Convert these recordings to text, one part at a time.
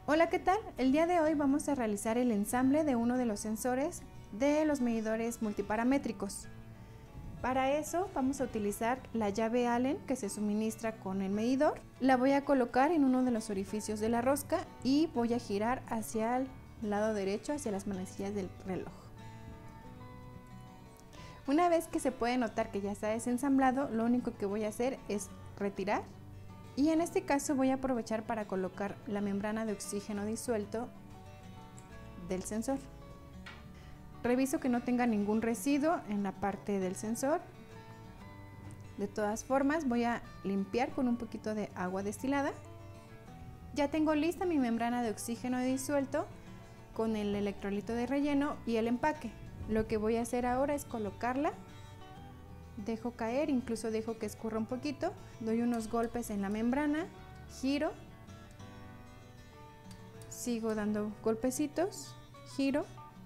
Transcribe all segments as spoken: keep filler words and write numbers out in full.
Hola, ¿qué tal? El día de hoy vamos a realizar el ensamble de uno de los sensores de los medidores multiparamétricos. Para eso vamos a utilizar la llave Allen que se suministra con el medidor. La voy a colocar en uno de los orificios de la rosca y voy a girar hacia el lado derecho, hacia las manecillas del reloj. Una vez que se puede notar que ya está desensamblado, lo único que voy a hacer es retirar. Y en este caso voy a aprovechar para colocar la membrana de oxígeno disuelto del sensor. Reviso que no tenga ningún residuo en la parte del sensor. De todas formas voy a limpiar con un poquito de agua destilada. Ya tengo lista mi membrana de oxígeno disuelto con el electrolito de relleno y el empaque. Lo que voy a hacer ahora es colocarla. Dejo caer, incluso dejo que escurra un poquito, doy unos golpes en la membrana, giro, sigo dando golpecitos, giro,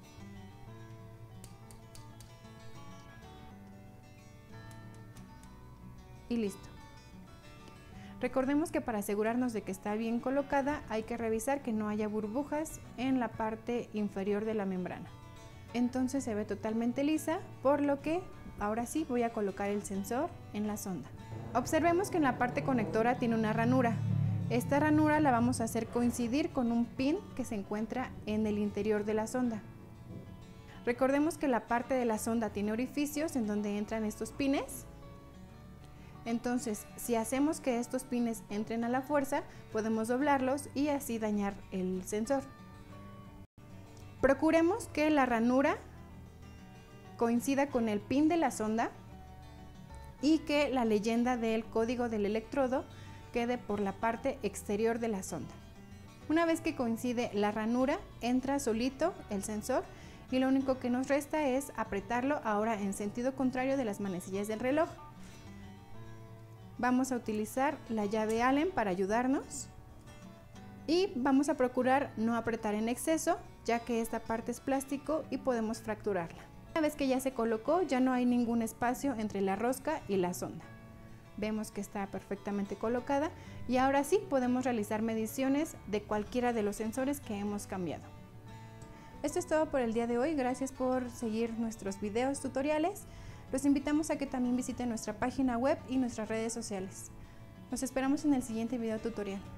y listo. Recordemos que para asegurarnos de que está bien colocada hay que revisar que no haya burbujas en la parte inferior de la membrana. Entonces se ve totalmente lisa, por lo que ahora sí voy a colocar el sensor en la sonda. Observemos que en la parte conectora tiene una ranura. Esta ranura la vamos a hacer coincidir con un pin que se encuentra en el interior de la sonda. Recordemos que la parte de la sonda tiene orificios en donde entran estos pines. Entonces, si hacemos que estos pines entren a la fuerza, podemos doblarlos y así dañar el sensor. Procuremos que la ranura coincida con el pin de la sonda y que la leyenda del código del electrodo quede por la parte exterior de la sonda. Una vez que coincide la ranura, entra solito el sensor y lo único que nos resta es apretarlo ahora en sentido contrario de las manecillas del reloj. Vamos a utilizar la llave Allen para ayudarnos y vamos a procurar no apretar en exceso, ya que esta parte es plástico y podemos fracturarla. Una vez que ya se colocó, ya no hay ningún espacio entre la rosca y la sonda. Vemos que está perfectamente colocada y ahora sí podemos realizar mediciones de cualquiera de los sensores que hemos cambiado. Esto es todo por el día de hoy. Gracias por seguir nuestros videos tutoriales. Los invitamos a que también visiten nuestra página web y nuestras redes sociales. Nos esperamos en el siguiente video tutorial.